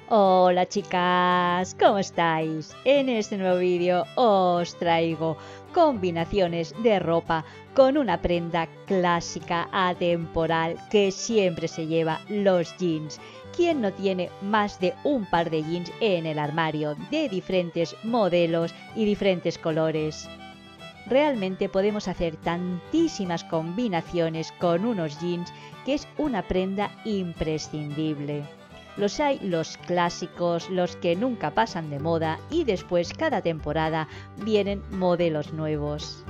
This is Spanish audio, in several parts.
Hola chicas, ¿cómo estáis? En este nuevo vídeo os traigo combinaciones de ropa con una prenda clásica atemporal que siempre se lleva, los jeans. ¿Quién no tiene más de un par de jeans en el armario de diferentes modelos y diferentes colores? Realmente podemos hacer tantísimas combinaciones con unos jeans que es una prenda imprescindible. Los hay los clásicos, los que nunca pasan de moda y después cada temporada vienen modelos nuevos.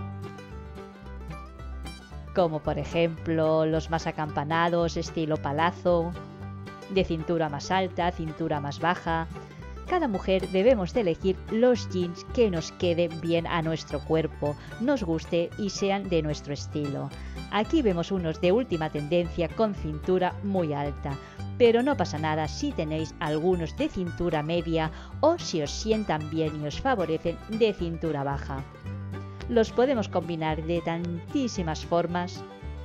Como por ejemplo los más acampanados estilo palazzo, de cintura más alta, cintura más baja. Cada mujer debemos de elegir los jeans que nos queden bien a nuestro cuerpo, nos guste y sean de nuestro estilo. Aquí vemos unos de última tendencia con cintura muy alta, pero no pasa nada si tenéis algunos de cintura media o si os sientan bien y os favorecen de cintura baja. Los podemos combinar de tantísimas formas.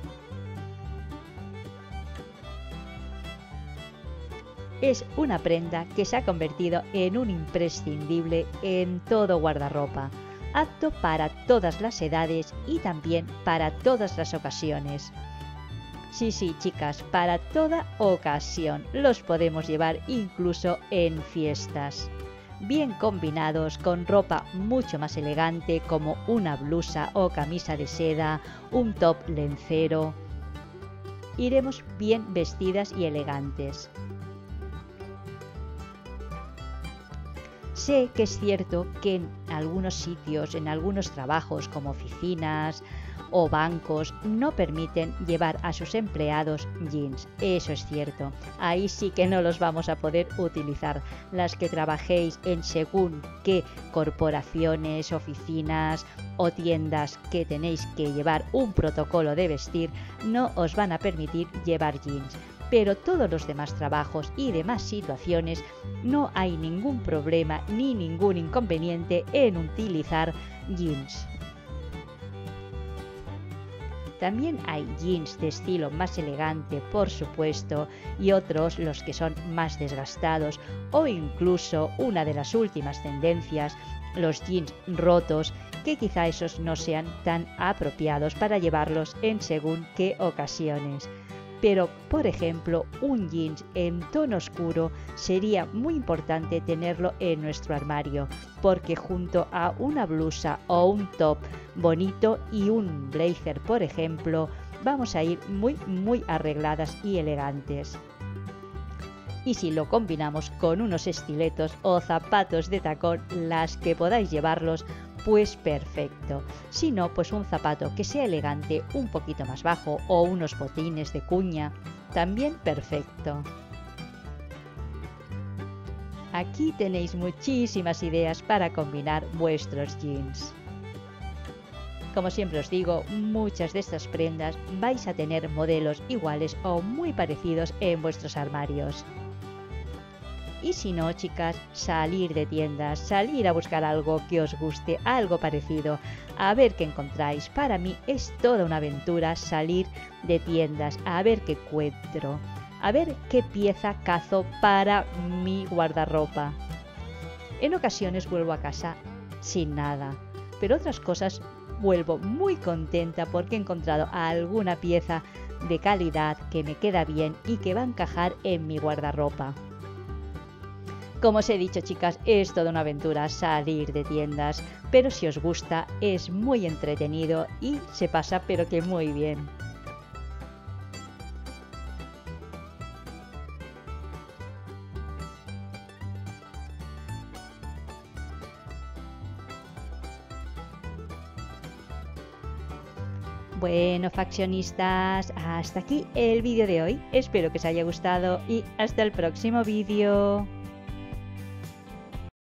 Es una prenda que se ha convertido en un imprescindible en todo guardarropa, apto para todas las edades y también para todas las ocasiones. Sí, chicas, para toda ocasión los podemos llevar incluso en fiestas. Bien combinados con ropa mucho más elegante como una blusa o camisa de seda, un top lencero. Iremos bien vestidas y elegantes. Sé que es cierto que en algunos sitios, en algunos trabajos como oficinas o bancos, no permiten llevar a sus empleados jeans. Eso es cierto. Ahí sí que no los vamos a poder utilizar. Las que trabajéis en según qué corporaciones, oficinas o tiendas que tenéis que llevar un protocolo de vestir, no os van a permitir llevar jeans. Pero todos los demás trabajos y demás situaciones no hay ningún problema ni ningún inconveniente en utilizar jeans. También hay jeans de estilo más elegante, por supuesto, y otros los que son más desgastados o incluso una de las últimas tendencias, los jeans rotos, que quizá esos no sean tan apropiados para llevarlos en según qué ocasiones. Pero, por ejemplo, un jeans en tono oscuro sería muy importante tenerlo en nuestro armario, porque junto a una blusa o un top bonito y un blazer, por ejemplo, vamos a ir muy arregladas y elegantes. Y si lo combinamos con unos estiletos o zapatos de tacón, las que podáis llevarlos, pues perfecto. Si no, pues un zapato que sea elegante, un poquito más bajo o unos botines de cuña, también perfecto. Aquí tenéis muchísimas ideas para combinar vuestros jeans. Como siempre os digo, muchas de estas prendas vais a tener modelos iguales o muy parecidos en vuestros armarios. Y si no, chicas, salir de tiendas, salir a buscar algo que os guste, algo parecido, a ver qué encontráis. Para mí es toda una aventura salir de tiendas, a ver qué encuentro, a ver qué pieza cazo para mi guardarropa. En ocasiones vuelvo a casa sin nada, pero otras cosas vuelvo muy contenta porque he encontrado alguna pieza de calidad que me queda bien y que va a encajar en mi guardarropa. Como os he dicho, chicas, es toda una aventura salir de tiendas, pero si os gusta es muy entretenido y se pasa pero que muy bien. Bueno, faccionistas, hasta aquí el vídeo de hoy. Espero que os haya gustado y hasta el próximo vídeo.